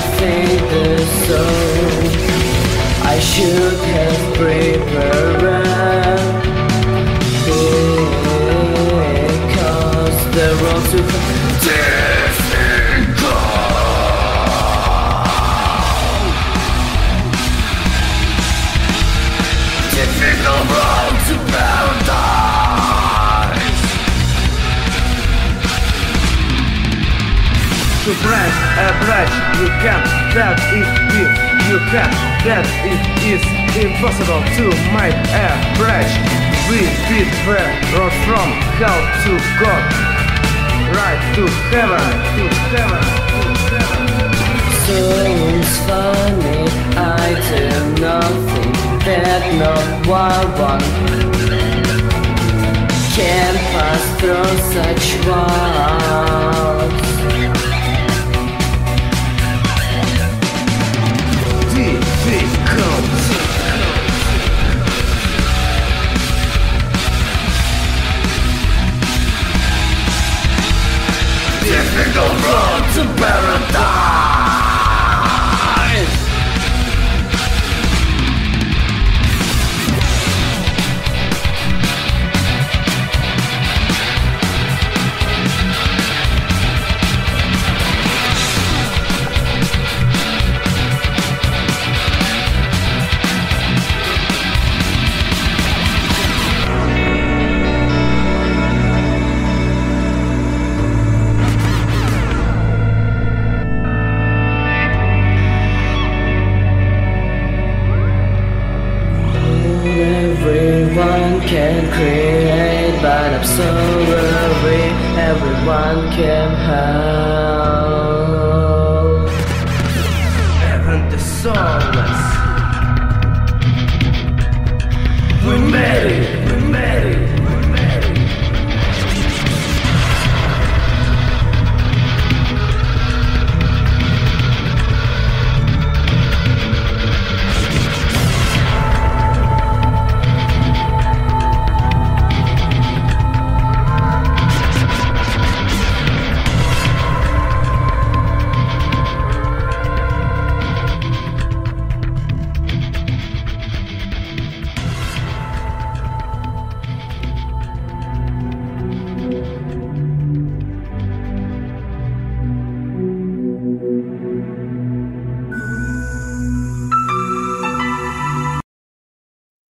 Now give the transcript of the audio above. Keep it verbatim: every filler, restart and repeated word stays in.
something so I should have prepared, because the road to difficult, difficult road to paradise. To branch a branch you can, that is if you can, that it is impossible to make a branch. We did the road from hell to God, right to heaven, to heaven, to heaven. So it's funny, I do nothing that not one can pass through such one.